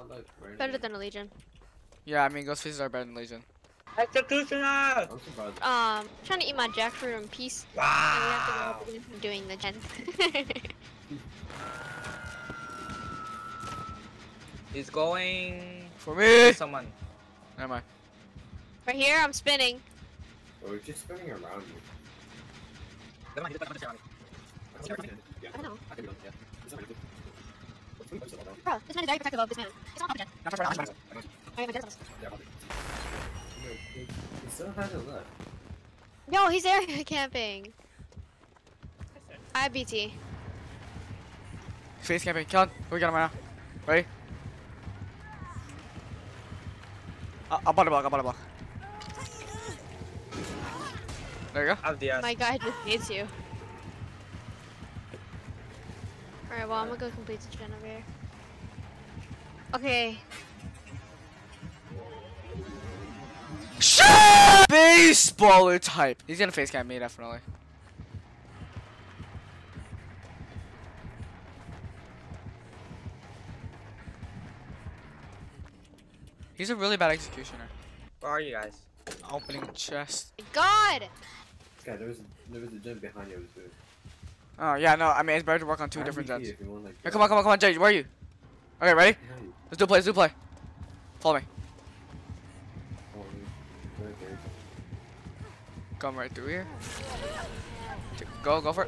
look. Better than a Legion. Yeah, I mean, ghost faces are better than Legion. Executioner! I'm surprised. Trying to eat my jackfruit in peace. Wow! And we have to go up again doing the gen. He's going For me! to someone. Never mind. Right here, I'm spinning. Oh, we're just spinning around you. Never mind, he's just around. Yeah. I know. I can do it, yeah. It's not really good. Bro, this man is very protective of this man. It's not gen. Alright, my gen's Yeah, probably. He still hasn't left. Yo, he's area camping. I have BT. Face camping. Kill him. We got him right now. Ready? I'll body block. I'll body block. There you go. Out the My guy just needs you. Alright, well, I'm gonna go complete the gen over here. Okay. Shit! Baseballer type. He's gonna face camp me, definitely. He's a really bad executioner. Where are you guys? Opening chest. God! Yeah, there was a gym behind you. Too. Oh, yeah, no, I mean, it's better to work on two different gens. If you want, like, Here, come on, Jay, where are you? Okay, ready? Let's do play, Follow me. Come right through here. Go for it.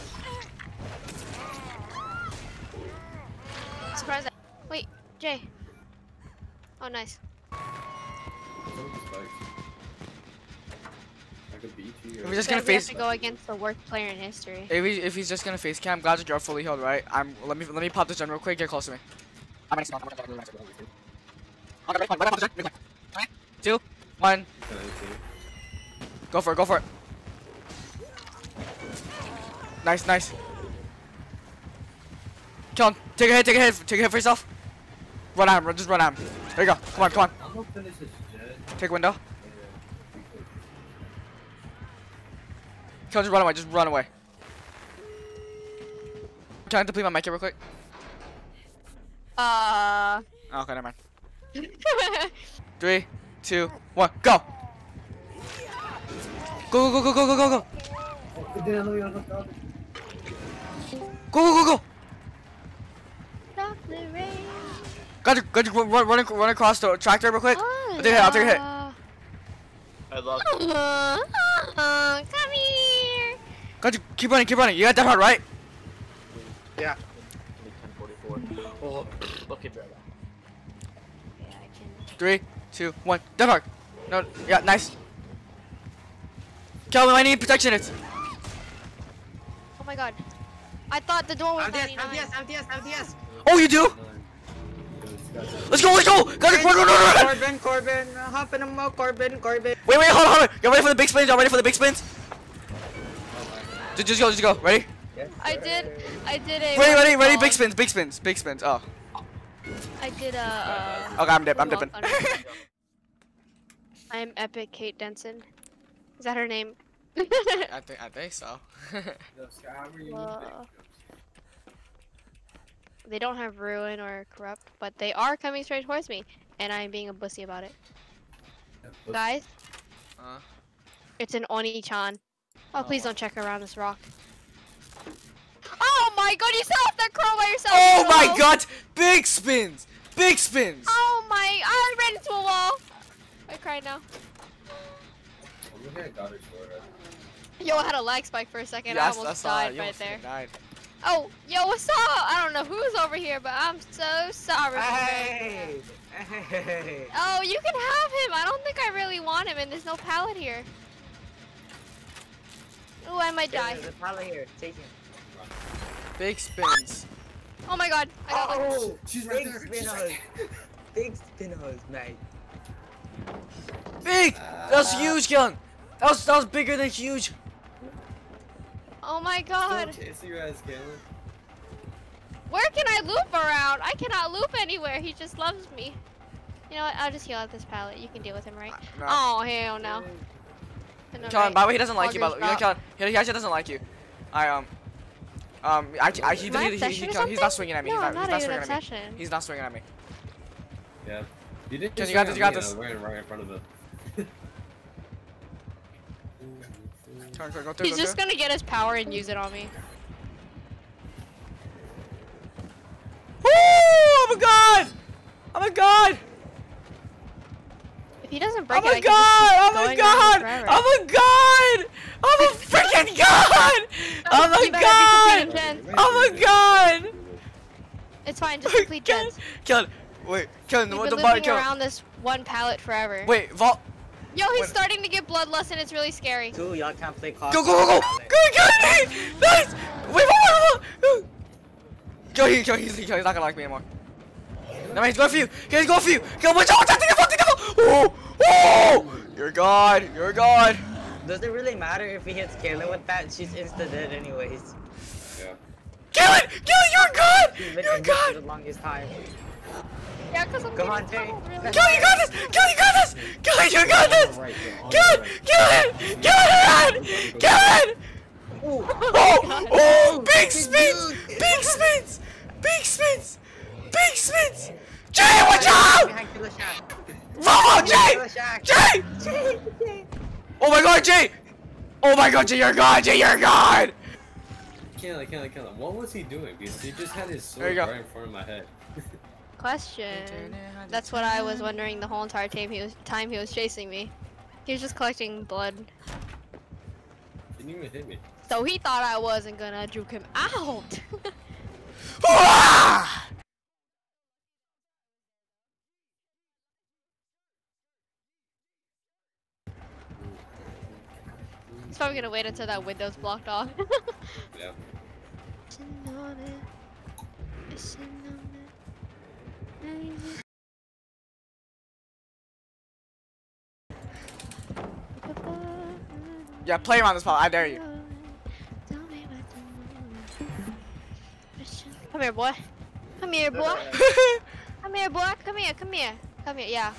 Surprise! Wait, Jay. Oh, nice. If he's just gonna So we have face, to go against the worst player in history. if he's just gonna face cam, glad that you're fully healed, right? Let me pop this gen real quick. Get close to me. I'm gonna spawn. Okay, ready? Pop the gen. 3, 2, 1. Go for it. Nice. Kill him. Take a hit for yourself. Run at him. Just run at him. There you go. Come on. Take window. Kill him. Just run away. Can I deplete my mic here real quick? Okay, never mind. 3, 2, 1, go! Go! Go! Stop the rain. Got you run across the tractor real quick. I'll take a hit. I love Come here. Got you, keep running. You got that hard, right? Yeah. 1044. Oh, look at that. Yeah, I can. 3, 2, 1, that hard. No, yeah, nice. Calvin, I need protection. It's. Oh my god. I thought the door was MTS. Oh, you do? Let's go! Got it, run! Corbin, hop in a mo, Corbin. Wait, hold on. Y'all ready for the big spins? Just go. Ready? Yes, I did a. Ready, big spins. Oh. I did Okay, I'm dipping. I'm Epic Kate Denson. Is that her name? I think so. They don't have Ruin or Corrupt, but they are coming straight towards me, and I'm being a bussy about it. Guys, it's an Oni-chan. Oh, please don't check around this rock. Oh my god, you set off that crow by yourself! Oh my god! Big spins! Oh my, I ran into a wall! I cry now. Yo, I had a lag spike for a second. I almost died right there. Oh, yo, what's up? I don't know who's over here, but I'm so sorry. Hey! Oh, you can have him. I don't think I really want him, and there's no pallet here. Oh, I might die. There's a pallet here. Take him. Big spins. Oh my god. I got Oh, she's right there. Big spinners, mate. Big! That was huge, Gun. That was bigger than huge. Oh my god. Chasing your ass, Caleb. Where can I loop around? I cannot loop anywhere. He just loves me. You know what? I'll just heal out this pallet. You can deal with him, right? No. Oh, hell no. Kellen, by the way, he doesn't like you. By the way, Kellen, he actually doesn't like you. He's not swinging at me. No, He's not not swinging even at me. obsession. He's not swinging at me. Yeah. You didn't Ken, you got this, you got me, this. Right in front of him. Turn, go through, He's just gonna get his power and use it on me. Woo! Oh my god! Oh my god! If he doesn't break Oh my it, god! I Oh my can just keep god! going around forever. Oh my god! Oh my freaking god! Oh my You better be god! completing gens. Oh my god! It's fine, just complete gens. Kill it. Wait, kill it. We've What been the bar? looping Kill it. around this one pallet forever. Wait, vault. Yo, he's Wait. starting to get bloodlust and it's really scary. Two, y'all can't play cost. Go, go, go, go! Go, kill me! Nice! Wait, wait. Kill, he's not gonna like me anymore. No, he's going for you. He's going for you. Kill, watch out, take the devil! Oh, oh! You're God. You're God. Does it really matter if he hits Kaylin with that? She's insta dead anyways. Yeah. Kill it! Kill it! You're God! She's been You're injured for God! the longest time. Yeah, because I'm Come on, getting Jay. tunneled really Kill it! You got this! Kill it! You got this! Kill it! You got this! Right, Kill it! Kill it! Kill it! Kill it! Ooh. Oh! Oh! Big spins! Big spins! Big spins! Big spins! Jay, watch out! Behind Killer Shack. Follow Jay! Killer Shack. Jay! Oh my God, Jay! Oh my God, Jay, you're God! Jay, you're God! Kill him. What was he doing? Because he just had his There you sword go. right in front of my head. Question. That's what I was wondering the whole entire time he was chasing me. He was just collecting blood. Didn't even hit me. So he thought I wasn't gonna juke him out. Ah! He's probably gonna wait until that window's blocked off. Yeah. Yeah, play around this spot. I dare you. Come here, boy. Come here, boy. Come here, boy. Come here. Come here. Come here. Yeah.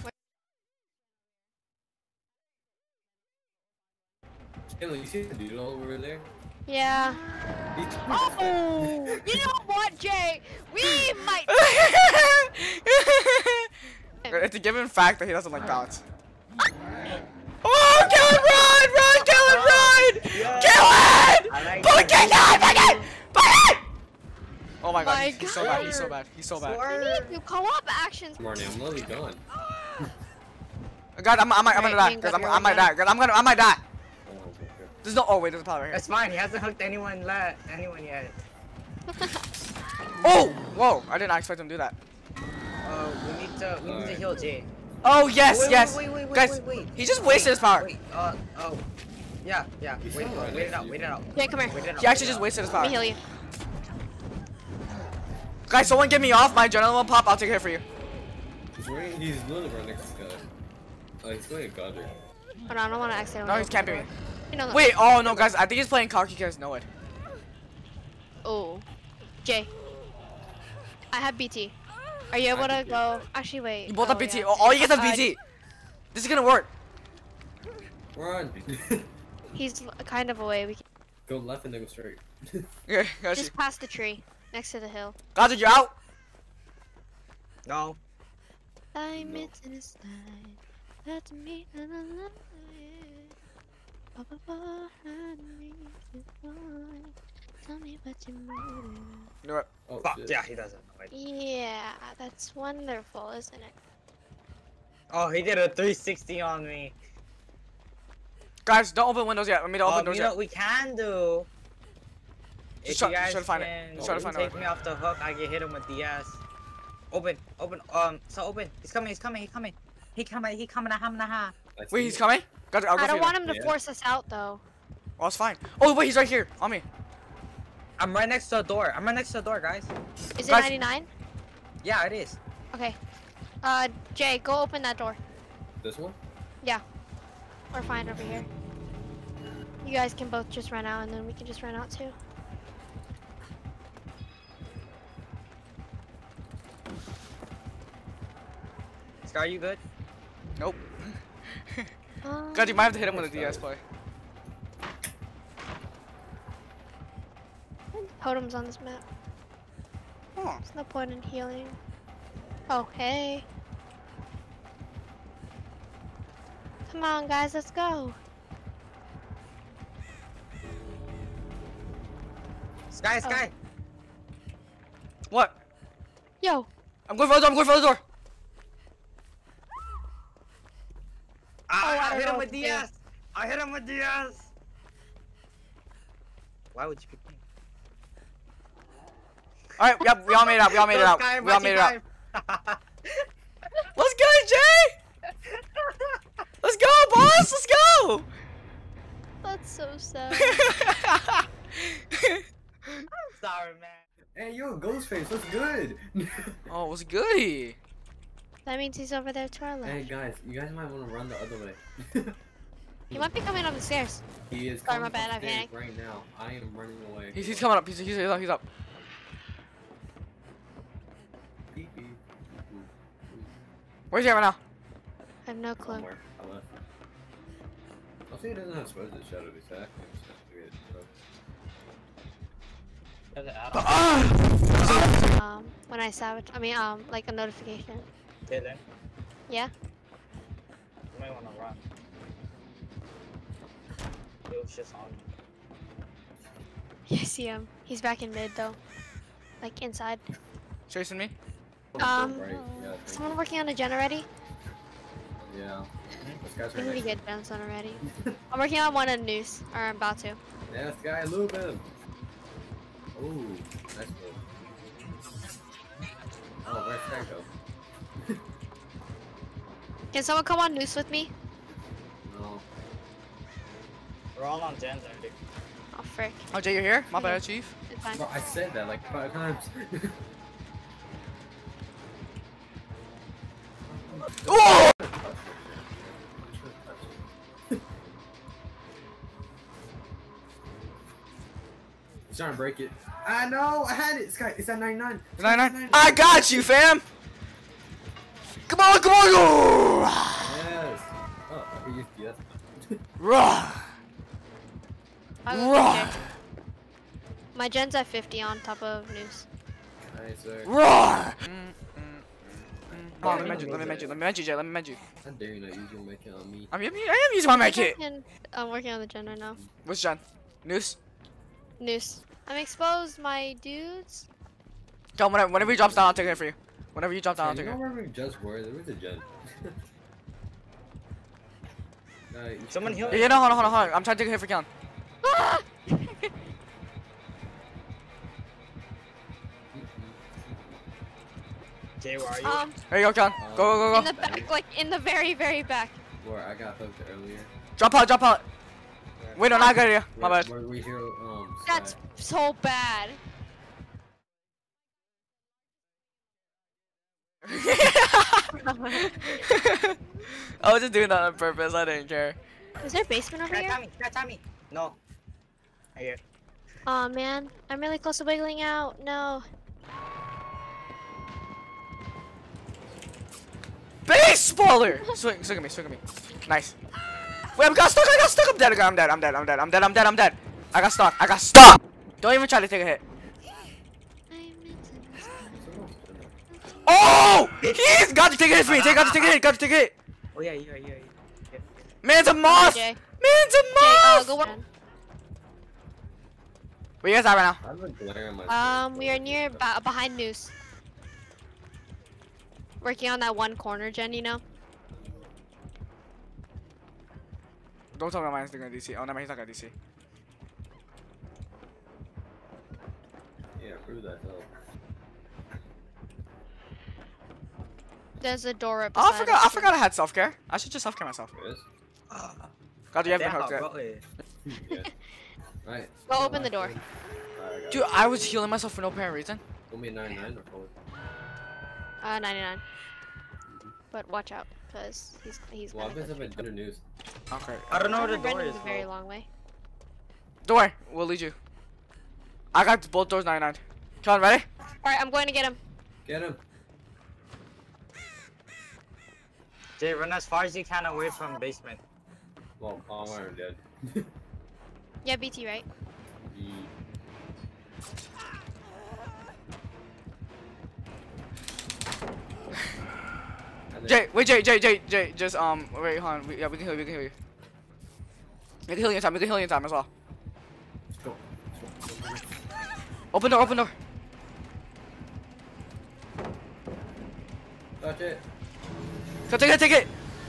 Kill, you see the dude over there? Yeah. He Oh, you know what, Jay? We might. It's a given fact that he doesn't like balance. Oh, kill it, run! Kill it, run! Kill it! like Pull it, kill it! Pull it! Oh my God, My he's so bad, he's so bad, he's so bad. We need to co-op actions. Marnie, I'm literally gone. God, I'm gonna die, Alright, guys, Green, I might die, guys, I might die. Oh, okay. There's no, oh wait, there's a power right here. That's fine. He hasn't hooked anyone yet. Oh, whoa, I did not expect him to do that. We need to heal Jay. Oh, yes, Wait, yes. wait, Guys, wait. he just wasted his power. Wait, oh. Yeah. He's Wait still right it next out, to wait you. it out. Jay, come here. Wait it out. He actually just wasted his Let power. me heal you. Guys, someone get me off, my adrenaline will pop, I'll take a hit for you. He's literally right next to this guy. Oh, he's going to Godric. Oh no, I don't want to accidentally. No, he's camping me. No. Wait, oh no, guys, I think he's playing cocky because no it. Oh, Jay. I have BT. Are you able to go? Actually, wait. You both have BT. yeah. All you guys have BT. This is gonna work. Run! He's kind of away. We can Go left and then go straight. Okay, got you. just past the tree, next to the hill. Godric, you out? No. I'm in the sky. That's me. Tell me what you're moving. You know what? Oh, Fuck, shit. yeah, he doesn't know it. Yeah, that's wonderful, isn't it? Oh, he did a 360 on me. Guys, don't open windows yet. Let me don't open doors You know yet. what we can do? Just If try- you guys try to find it. can Just try to find take it. me off the hook, I can hit him with DS. Open. So open. He's coming. He coming. Ha. I see Wait, he's it. coming? Godric, I'll go I for don't you want then. him to Yeah. force us out, though. Oh, it's fine. Oh, wait, he's right here. On me. I'm right next to the door. Guys. Is it Guys- 99? Yeah, it is. Okay. Jay, go open that door. This one? We're fine over here. You guys can both just run out, and then we can just run out too. Scar, you good? Nope. God, you might have to hit him with a DS play. Totems on this map. Oh. There's no point in healing. Oh, hey. Come on, guys, let's go. Sky, Sky. What? Yo. I'm going for the door. I'm going for the door. I I hit don't him know with what to do. DS. I hit him with DS. Why would you pick me? All right, yep, we all made it out. We all made it out. We all made it out. Let's go, Jay. Let's go, boss. Let's go. That's so sad. I'm sorry, man. Hey, yo, Ghostface, what's good? Oh, what's goody? That means he's over there to our left. Hey, guys, you guys might want to run the other way. He might be coming up the stairs. He is Sorry, coming my bad, I upstairs panicked. right now. I am running away. He's coming up. He's up. He's up. Beep, beep. Where's he at right now? I have no clue. Somewhere. I left. I think he doesn't have supposed to shadow attack. When I savage, like a notification. Dylan, Yeah. you might want to run. It was just on. Yeah, I see him. He's back in mid though. Like inside. Chasing me? Right. Yeah, I think. Someone working on a gen already? Yeah. This guy's We right need to next get gens on already. I'm working on one in Noose, or I'm about to. Yeah, this guy, loop him. Ooh, nice move. Oh, where's that go? Can someone come on Noose with me? No. We're all on gens already. Oh frick. Oh, Jay, you're here? My bad, Chief. It's fine. Bro, I said that like 5 times. Oh! He's trying to break it. I know, I had it. It's at 99. 99. I got you, fam. Come on, come on. Yes. Oh, he used yes. Rah. I will Rah. check. My gen's at 50 on top of Noose. Nice, sir. Rah. Come on, let me mend you, Jay. Let me mend you. How dare you not use your make it on me? I am using my med kit. I'm working on the gen right now. What's John? Noose? Noose. I'm exposed, my dudes. John, whenever he drops down, I'll take it for you. Whenever you drop down, I'll You take know it. where we just were? There was a gen. Someone heal Yeah, no, hold on. I'm trying to take a hit for Keon. Ah! Jay, where are you? There you go, Keon. Go. In the back, like in the very, very back. Where I got hooked earlier. Drop out. Wait, no, not good here. My bad. Where we hear, That's so bad. I was just doing that on purpose. I didn't care. Is there a basement over here? Tommy. No. Right here. Aw, man. I'm really close to wiggling out. No. Baseballer! Swing at me. Nice. Wait, I got stuck. I'm dead. I'm dead. I got stuck. Don't even try to take a hit. Oh! He's got to take a hit for me. Got to take a hit. Oh yeah. Man's a moth. Jay. Man's a moth. Go work. Where you guys at right now? I've been glaring my We are near behind Noose. Working on that one corner gen, you know? Don't tell me mine's gonna DC. Oh, no, he's not gonna DC. Yeah, prove that though. There's a door up Oh, beside I us. forgot I had self-care. I should just self-care myself. There is? God, you haven't Damn, hooked yet. bro. Yeah. Right. Go open the door. Alright, Dude, I was healing myself for no apparent reason. Told me 99 or 4. 99. But watch out, because he's Well, I've gonna been go some better news. Okay. I don't know where the Brendan door is is. a very bro. long way. Don't worry, we'll lead you. I got both doors 99. Come on, ready? Alright, I'm going to get him. Get him. Jay, run as far as you can away from basement. Well, I'm already dead. Yeah, BT, right? I Jay, wait, Jay, just wait, hold on. Yeah, we can heal you. We can heal you in time as well. Let's go. Open door. Touch it. Go take it.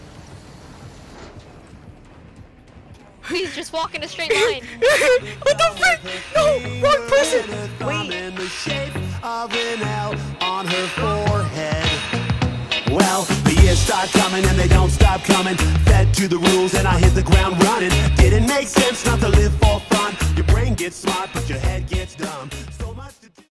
He's just walking a straight line. What the frick? No, wrong person. Wait. In the shape of an L on her forehead. Well, the years start coming and they don't stop coming. Fed to the rules and I hit the ground running. Didn't make sense not to live for fun. Your brain gets smart, but your head gets dumb.